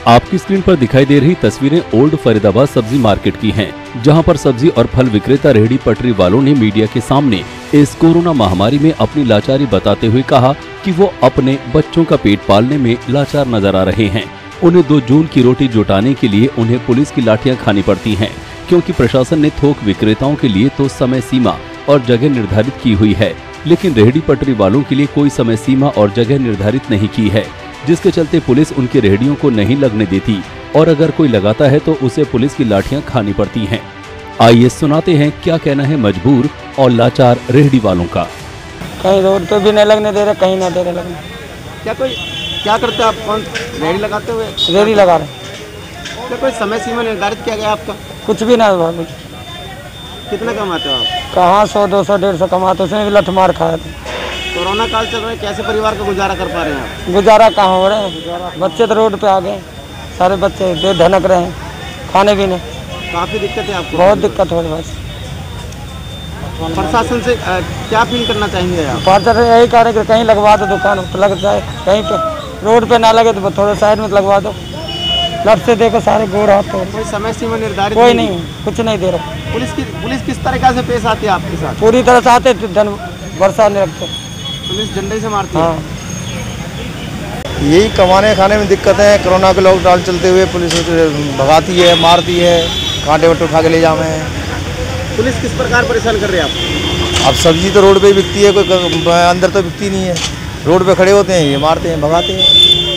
आपकी स्क्रीन पर दिखाई दे रही तस्वीरें ओल्ड फरीदाबाद सब्जी मार्केट की हैं, जहां पर सब्जी और फल विक्रेता रेहड़ी पटरी वालों ने मीडिया के सामने इस कोरोना महामारी में अपनी लाचारी बताते हुए कहा कि वो अपने बच्चों का पेट पालने में लाचार नजर आ रहे हैं। उन्हें 2 जून की रोटी जुटाने के लिए उन्हें पुलिस की लाठियां खानी पड़ती हैं, क्योंकि प्रशासन ने थोक विक्रेताओं के लिए तो समय सीमा और जगह निर्धारित की हुई है, लेकिन रेहड़ी पटरी वालों के लिए कोई समय सीमा और जगह निर्धारित नहीं की है, जिसके चलते पुलिस उनके रेहड़ियों को नहीं लगने देती और अगर कोई लगाता है तो उसे पुलिस की लाठियां खानी पड़ती हैं। आइए सुनाते हैं क्या कहना है मजबूर और लाचार रेहड़ी वालों का। कहीं रोड पे भी नहीं लगने दे रहे, कहीं ना दे रहे लगने। क्या करते हैं आप? कौन रेहड़ी लगाते हुए? रेहड़ी लगा रहे। क्या कोई समय सीमा निर्धारित किया गया आपका? कुछ भी ना हुआ। कितना कमाते हो आप? कहाँ 100, 200, 150 कमाते, उसमें भी लठ मार खाया था। कोरोना काल चल रहा है, कैसे परिवार का गुजारा कर पा रहे हैं आप? गुजारा कहाँ हो रहा है, बच्चे तो रोड पे आ गए, सारे बच्चे दे धनक रहे हैं, खाने भी नहीं। काफ़ी दिक्कत है आपको? बहुत दिक्कत हो रही है। बस प्रशासन से क्या अपील करना चाहेंगे आप? प्रशासन यही कह रहे कि कहीं लगवा दो, दुकान पर लग जाए, कहीं पे रोड पे ना लगे तो थोड़े साइड में लगवा दो। लट से देखो सारे गोर हाथ। कोई समय सीमा निर्धारित कोई नहीं, कुछ नहीं दे रहा। पुलिस किस तरीका से पेश आती है आपके साथ? पूरी तरह से आते, धन वर्षा नहीं रखते, पुलिस डंडे से मारती है। हाँ। यही कमाने खाने में दिक्कत है। कोरोना के लॉकडाउन चलते हुए पुलिस भगाती है, मारती है, कांटे वटे उठा के ले जावे हैं। पुलिस किस प्रकार परेशान कर रही है आपको? अब सब्जी तो रोड पे ही बिकती है, कोई अंदर तो बिकती नहीं है। रोड पे खड़े होते हैं, ये मारते हैं, भगाते हैं।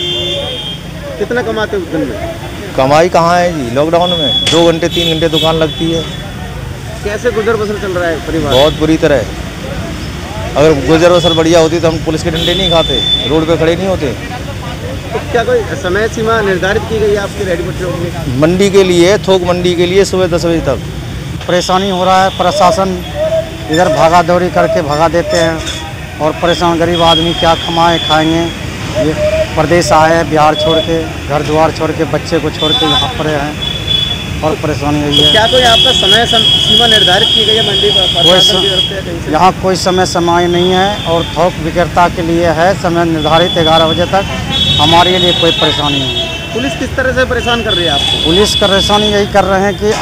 कितना कमाते हो दिन में? कमाई कहाँ है जी, लॉकडाउन में 2 घंटे 3 घंटे दुकान लगती है। कैसे गुजर बसर चल रहा है परिवार? बहुत बुरी तरह। अगर गुजर बसर बढ़िया होती तो हम पुलिस के डंडे नहीं खाते, रोड पे खड़े नहीं होते। तो क्या कोई समय सीमा निर्धारित की गई है आपकी रेहड़ी पटरियों के लिए? मंडी के लिए, थोक मंडी के लिए सुबह 10 बजे तक परेशानी हो रहा है। प्रशासन इधर भागा दौड़ी करके भगा देते हैं और परेशान गरीब आदमी क्या कमाए खाएंगे। ये प्रदेश आए हैं बिहार छोड़ के, घर द्वार छोड़ के, बच्चे को छोड़ के यहाँ पर हैं और परेशानी हुई है। क्या कोई आपका समय सीमा निर्धारित की गई है मंडी पर? यहाँ कोई समय सीमा नहीं है और थोक विक्रेता के लिए है समय निर्धारित 11 बजे तक। हमारे लिए कोई परेशानी नहीं है। पुलिस किस तरह से परेशान कर रही है आपको? पुलिस परेशानी यही कर रहे हैं कि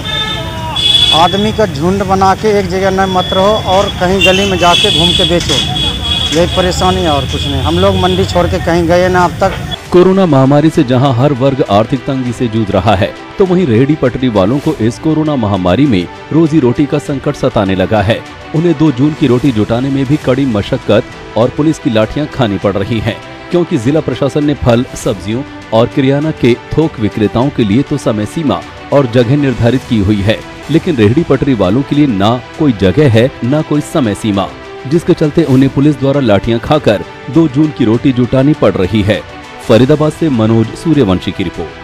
आदमी का झुंड बना के एक जगह न मत रहो और कहीं गली में जाके घूम के बेचो, यही परेशानी है और कुछ नहीं। हम लोग मंडी छोड़ के कहीं गए ना अब तक। कोरोना महामारी से जहां हर वर्ग आर्थिक तंगी से जूझ रहा है, तो वहीं रेहड़ी पटरी वालों को इस कोरोना महामारी में रोजी रोटी का संकट सताने लगा है। उन्हें 2 जून की रोटी जुटाने में भी कड़ी मशक्कत और पुलिस की लाठियां खानी पड़ रही हैं, क्योंकि जिला प्रशासन ने फल, सब्जियों और किराना के थोक विक्रेताओं के लिए तो समय सीमा और जगह निर्धारित की हुई है, लेकिन रेहड़ी पटरी वालों के लिए ना कोई जगह है, ना कोई समय सीमा, जिसके चलते उन्हें पुलिस द्वारा लाठियां खाकर 2 जून की रोटी जुटानी पड़ रही है। फरीदाबाद से मनोज सूर्यवंशी की रिपोर्ट।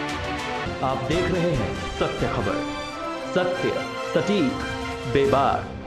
आप देख रहे हैं सत्य खबर, सत्य, सटीक, बेबाक।